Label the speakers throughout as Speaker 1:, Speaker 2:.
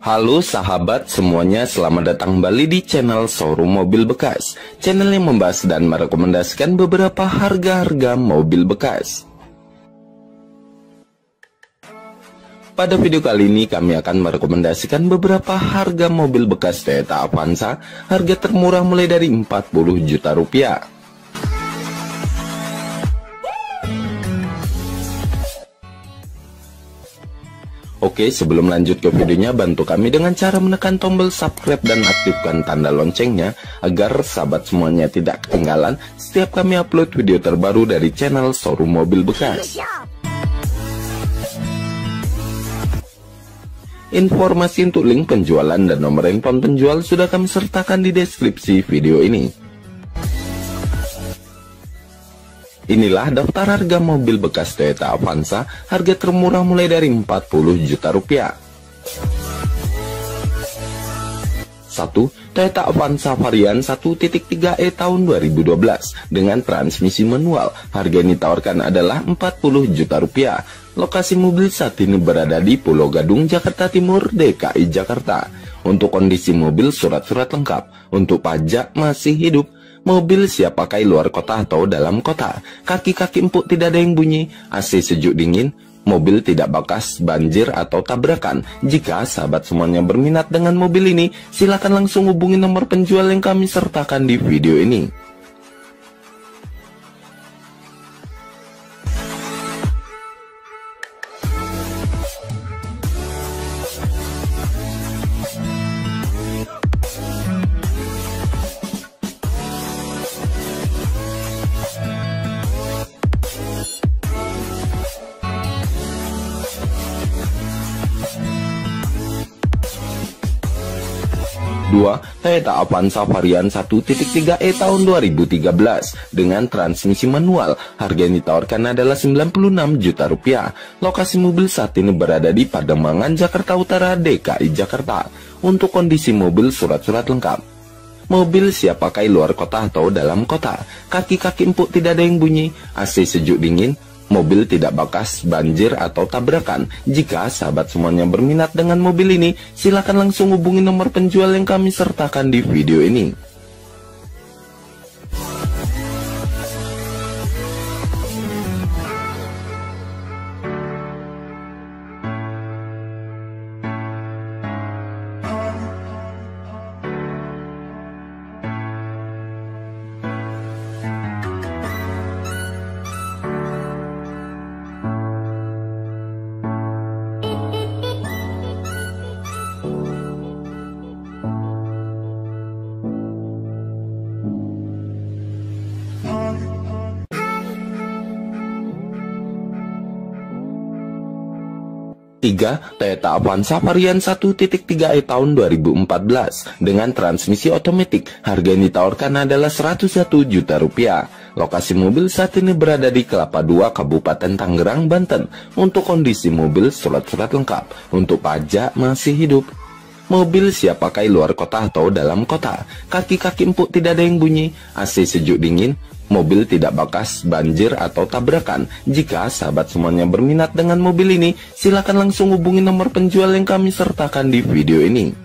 Speaker 1: Halo sahabat semuanya, selamat datang kembali di channel Showroom Mobil Bekas. Channel yang membahas dan merekomendasikan beberapa harga-harga mobil bekas. Pada video kali ini kami akan merekomendasikan beberapa harga mobil bekas Toyota Avanza. Harga termurah mulai dari 40 juta rupiah. Oke, sebelum lanjut ke videonya, bantu kami dengan cara menekan tombol subscribe dan aktifkan tanda loncengnya agar sahabat semuanya tidak ketinggalan setiap kami upload video terbaru dari channel Showroom Mobil Bekas. Informasi untuk link penjualan dan nomor handphone penjual sudah kami sertakan di deskripsi video ini. Inilah daftar harga mobil bekas Toyota Avanza. Harga termurah mulai dari 40 juta rupiah. 1. Toyota Avanza varian 1.3e tahun 2012 dengan transmisi manual. Harga yang ditawarkan adalah 40 juta rupiah. Lokasi mobil saat ini berada di Pulau Gadung, Jakarta Timur, DKI Jakarta. Untuk kondisi mobil surat-surat lengkap. Untuk pajak masih hidup. Mobil siap pakai luar kota atau dalam kota. Kaki-kaki empuk tidak ada yang bunyi. AC sejuk dingin. Mobil tidak bekas banjir atau tabrakan. Jika sahabat semuanya berminat dengan mobil ini, silakan langsung hubungi nomor penjual yang kami sertakan di video ini. 2. Toyota Avanza varian 1.3e tahun 2013 dengan transmisi manual. Harga yang ditawarkan adalah 96 juta rupiah. Lokasi mobil saat ini berada di Pademangan, Jakarta Utara, DKI Jakarta. Untuk kondisi mobil surat-surat lengkap. Mobil siap pakai luar kota atau dalam kota. Kaki-kaki empuk tidak ada yang bunyi. AC sejuk dingin. Mobil tidak bekas banjir atau tabrakan. Jika sahabat semuanya berminat dengan mobil ini, silakan langsung hubungi nomor penjual yang kami sertakan di video ini. 3. Toyota Avanza varian 1.3e tahun 2014 dengan transmisi otomatis. Harga yang ditawarkan adalah 101 juta rupiah. Lokasi mobil saat ini berada di Kelapa II, Kabupaten Tangerang, Banten. Untuk kondisi mobil surat-surat lengkap. Untuk pajak masih hidup. Mobil siap pakai luar kota atau dalam kota. Kaki-kaki empuk tidak ada yang bunyi. AC sejuk dingin. Mobil tidak bekas banjir atau tabrakan. Jika sahabat semuanya berminat dengan mobil ini, silakan langsung hubungi nomor penjual yang kami sertakan di video ini.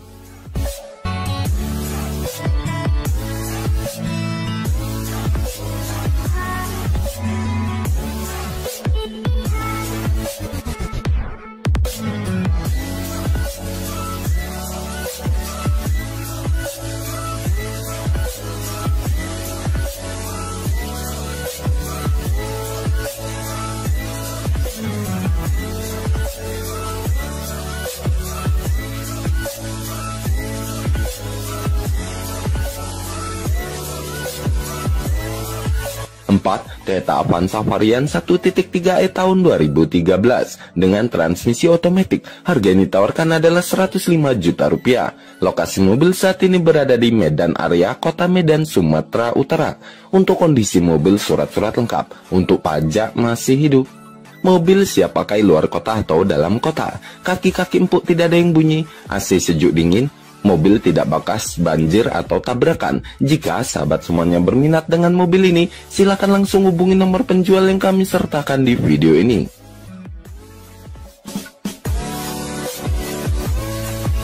Speaker 1: 4. Toyota Avanza varian 1.3e tahun 2013 dengan transmisi otomatis. Harga yang ditawarkan adalah 105 juta rupiah. Lokasi mobil saat ini berada di Medan area Kota Medan, Sumatera Utara. Untuk kondisi mobil surat-surat lengkap. Untuk pajak masih hidup. Mobil siap pakai luar kota atau dalam kota. Kaki-kaki empuk tidak ada yang bunyi. AC sejuk dingin. Mobil tidak bekas banjir atau tabrakan. Jika sahabat semuanya berminat dengan mobil ini, silakan langsung hubungi nomor penjual yang kami sertakan di video ini.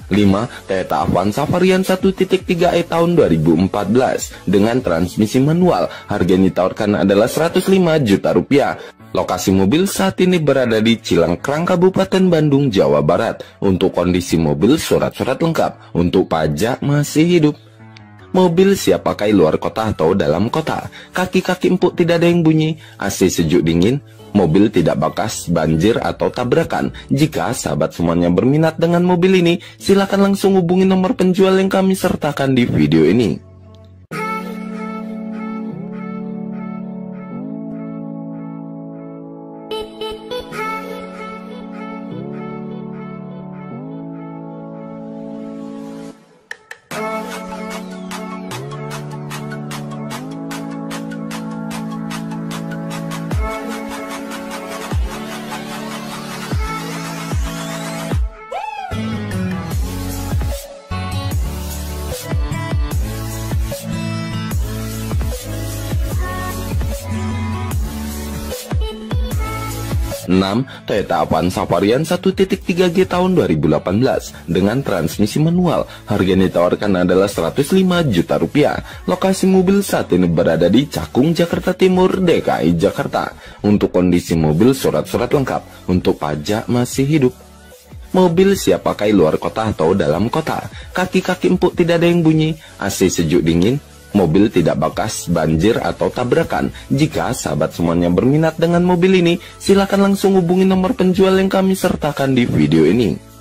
Speaker 1: 5. Toyota Avanza varian 1.3e tahun 2014 dengan transmisi manual. Harga yang ditawarkan adalah 105 juta rupiah. Lokasi mobil saat ini berada di Cilangkrang, Kabupaten Bandung, Jawa Barat. Untuk kondisi mobil, surat-surat lengkap. Untuk pajak masih hidup. Mobil siap pakai luar kota atau dalam kota. Kaki-kaki empuk tidak ada yang bunyi. AC sejuk dingin. Mobil tidak bekas banjir atau tabrakan. Jika sahabat semuanya berminat dengan mobil ini, silakan langsung hubungi nomor penjual yang kami sertakan di video ini. Enam, Toyota Avanza varian 1.3G tahun 2018 dengan transmisi manual. Harga yang ditawarkan adalah 105 juta rupiah. Lokasi mobil saat ini berada di Cakung, Jakarta Timur, DKI Jakarta. Untuk kondisi mobil, surat-surat lengkap. Untuk pajak masih hidup. Mobil siap pakai luar kota atau dalam kota. Kaki-kaki empuk tidak ada yang bunyi. AC sejuk dingin. Mobil tidak bekas banjir atau tabrakan. Jika sahabat semuanya berminat dengan mobil ini, silakan langsung hubungi nomor penjual yang kami sertakan di video ini.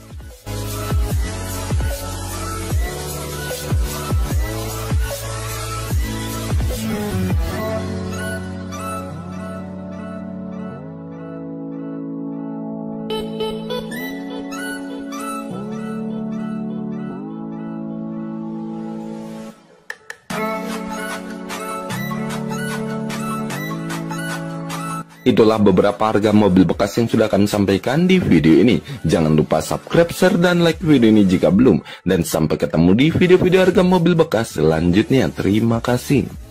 Speaker 1: Itulah beberapa harga mobil bekas yang sudah kami sampaikan di video ini. Jangan lupa subscribe, share, dan like video ini jika belum. Dan sampai ketemu di video-video harga mobil bekas selanjutnya. Terima kasih.